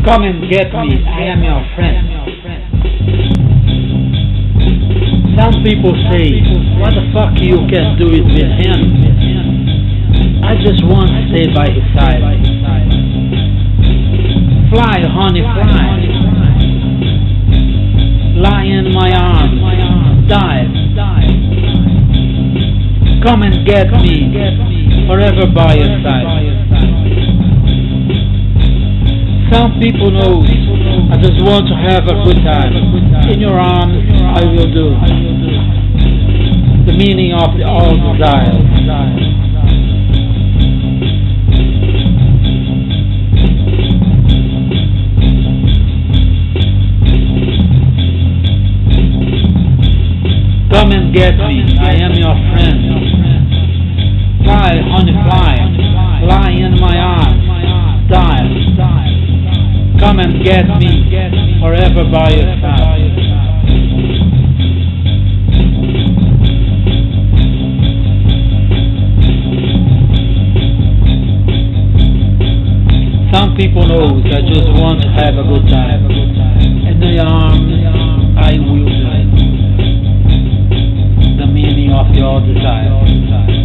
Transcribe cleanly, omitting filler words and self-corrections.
Come and get me, I am your friend. Some people say, what the fuck you can do it with him? I just want to stay by his side. Fly, honey, fly. Lie in my arms, dive. Come and get me, forever by your side. Some people know I just want to have a good time. In your arms I will do the meaning of all desire. Come and get me, I am your friend. Fly, honey, fly. Lie in my arms, dive. Come and get me, forever by your side. Some people know I just want to have a good time. In the arms I will do the meaning of your desire.